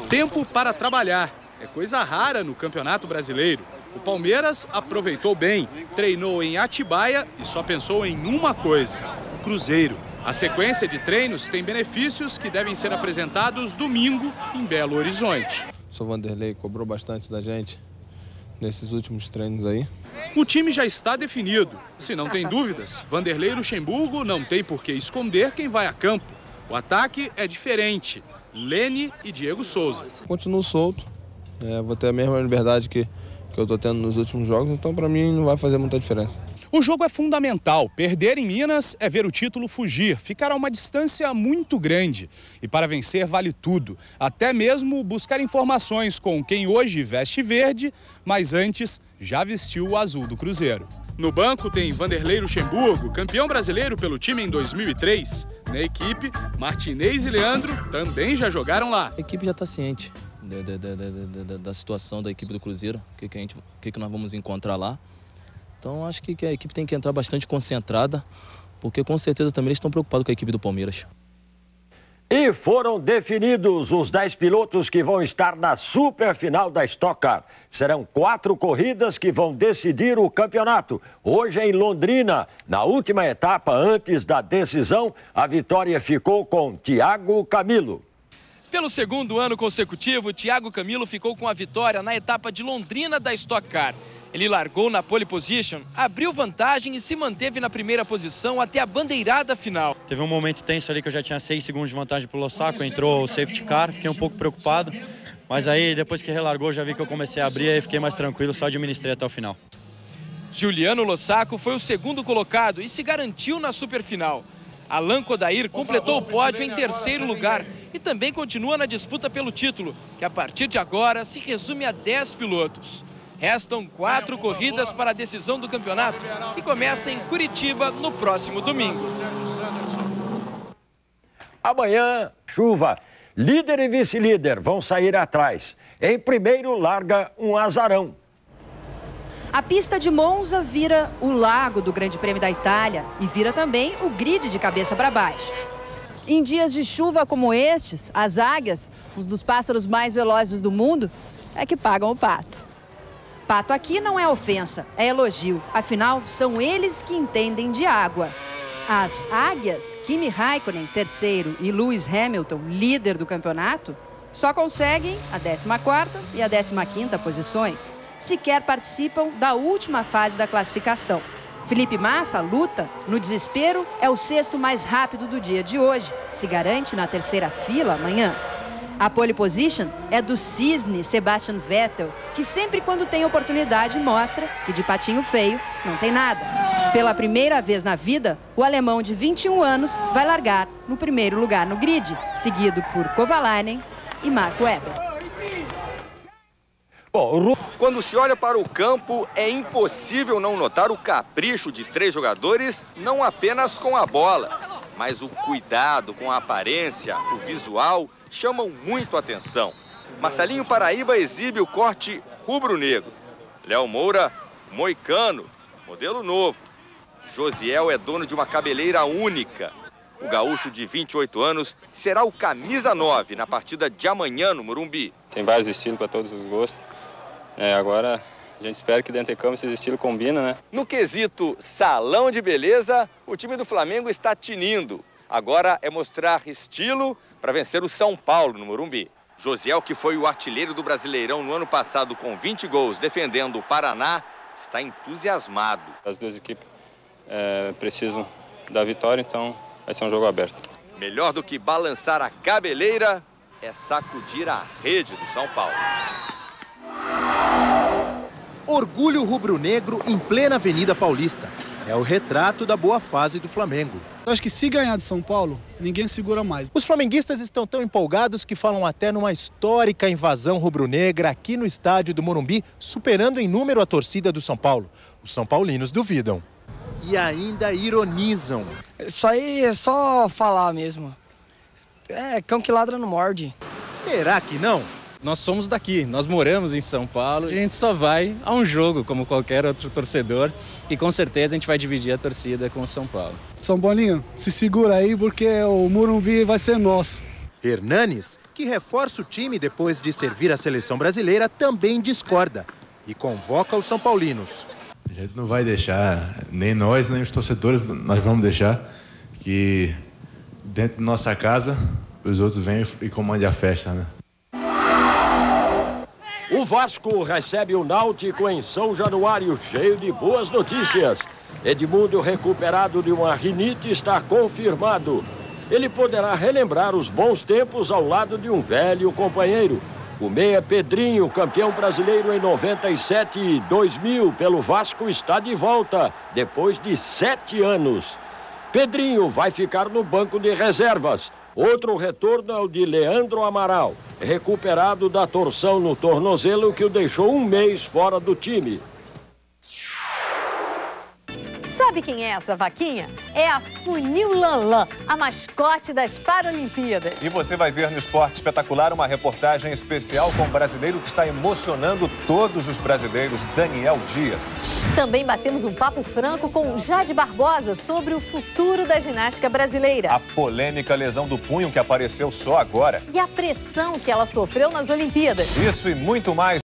tempo para trabalhar. É coisa rara no Campeonato Brasileiro. O Palmeiras aproveitou bem, treinou em Atibaia e só pensou em uma coisa: o Cruzeiro. A sequência de treinos tem benefícios que devem ser apresentados domingo em Belo Horizonte. O Sr. Vanderlei cobrou bastante da gente nesses últimos treinos aí. O time já está definido. Se não tem dúvidas, Vanderlei Luxemburgo não tem por que esconder quem vai a campo. O ataque é diferente. Lene e Diego Souza. Continuo solto. Vou ter a mesma liberdade que eu estou tendo nos últimos jogos, então para mim não vai fazer muita diferença. O jogo é fundamental. Perder em Minas é ver o título fugir, ficar a uma distância muito grande. E para vencer vale tudo, até mesmo buscar informações com quem hoje veste verde, mas antes já vestiu o azul do Cruzeiro. No banco tem Vanderlei Luxemburgo, campeão brasileiro pelo time em 2003. Na equipe, Martinez e Leandro também já jogaram lá. A equipe já está ciente da situação da equipe do Cruzeiro, o que nós vamos encontrar lá. Então acho que a equipe tem que entrar bastante concentrada, porque com certeza também eles estão preocupados com a equipe do Palmeiras. E foram definidos os 10 pilotos que vão estar na superfinal da Stock Car. Serão 4 corridas que vão decidir o campeonato. Hoje em Londrina, na última etapa antes da decisão, a vitória ficou com Thiago Camilo. Pelo segundo ano consecutivo, Thiago Camilo ficou com a vitória na etapa de Londrina da Stock Car. Ele largou na pole position, abriu vantagem e se manteve na primeira posição até a bandeirada final. Teve um momento tenso ali que eu já tinha 6 segundos de vantagem pro Lossaco, entrou o safety car, fiquei um pouco preocupado. Mas aí, depois que relargou, já vi que eu comecei a abrir e fiquei mais tranquilo, só administrei até o final. Juliano Lossaco foi o segundo colocado e se garantiu na superfinal. Alan Kodair completou o pódio em terceiro lugar e também continua na disputa pelo título, que a partir de agora se resume a 10 pilotos. Restam 4 corridas para a decisão do campeonato, que começa em Curitiba no próximo domingo. Amanhã, chuva. Líder e vice-líder vão sair atrás. Em primeiro, larga um azarão. A pista de Monza vira o lago do Grande Prêmio da Itália e vira também o grid de cabeça para baixo. Em dias de chuva como estes, as águias, um dos pássaros mais velozes do mundo, é que pagam o pato. Pato aqui não é ofensa, é elogio. Afinal, são eles que entendem de água. As águias, Kimi Raikkonen, terceiro, e Lewis Hamilton, líder do campeonato, só conseguem a 14ª e a 15ª posições. Sequer participam da última fase da classificação. Felipe Massa luta, no desespero, é o 6º mais rápido do dia de hoje. Se garante na terceira fila amanhã. A pole position é do cisne Sebastian Vettel, que sempre quando tem oportunidade mostra que de patinho feio não tem nada. Pela primeira vez na vida, o alemão de 21 anos vai largar no primeiro lugar no grid, seguido por Kovalainen e Marco Webber. Quando se olha para o campo, é impossível não notar o capricho de 3 jogadores, não apenas com a bola, mas o cuidado com a aparência, o visual, chamam muito a atenção. Marcelinho Paraíba exibe o corte rubro-negro. Léo Moura, moicano, modelo novo. Josiel é dono de uma cabeleira única. O gaúcho de 28 anos será o camisa 9 na partida de amanhã no Morumbi. Tem vários estilos para todos os gostos. Agora a gente espera que dentro de campo esse estilo combina, né? No quesito salão de beleza, o time do Flamengo está tinindo. Agora é mostrar estilo para vencer o São Paulo no Morumbi. Josiel, que foi o artilheiro do Brasileirão no ano passado com 20 gols defendendo o Paraná, está entusiasmado. As duas equipes precisam da vitória, então vai ser um jogo aberto. Melhor do que balançar a cabeleira é sacudir a rede do São Paulo. Orgulho rubro-negro em plena Avenida Paulista. É o retrato da boa fase do Flamengo. Eu acho que se ganhar de São Paulo, ninguém segura mais. Os flamenguistas estão tão empolgados que falam até numa histórica invasão rubro-negra aqui no estádio do Morumbi, superando em número a torcida do São Paulo. Os são paulinos duvidam. E ainda ironizam. Isso aí é só falar mesmo. É, cão que ladra não morde. Será que não? Nós somos daqui, nós moramos em São Paulo, a gente só vai a um jogo como qualquer outro torcedor e com certeza a gente vai dividir a torcida com o São Paulo. São Paulinho, se segura aí porque o Morumbi vai ser nosso. Hernanes, que reforça o time depois de servir a seleção brasileira, também discorda e convoca os são paulinos. A gente não vai deixar, nem nós, nem os torcedores, nós vamos deixar que dentro da nossa casa os outros venham e comandem a festa, né? O Vasco recebe o Náutico em São Januário, cheio de boas notícias. Edmundo, recuperado de uma rinite, está confirmado. Ele poderá relembrar os bons tempos ao lado de um velho companheiro. O meia Pedrinho, campeão brasileiro em 97 e 2000 pelo Vasco, está de volta, depois de 7 anos. Pedrinho vai ficar no banco de reservas. Outro retorno é o de Leandro Amaral, recuperado da torção no tornozelo que o deixou um mês fora do time. Sabe quem é essa vaquinha? É a Funil Lanlan, a mascote das Paralimpíadas. E você vai ver no Esporte Espetacular uma reportagem especial com um brasileiro que está emocionando todos os brasileiros, Daniel Dias. Também batemos um papo franco com Jade Barbosa sobre o futuro da ginástica brasileira. A polêmica lesão do punho que apareceu só agora. E a pressão que ela sofreu nas Olimpíadas. Isso e muito mais.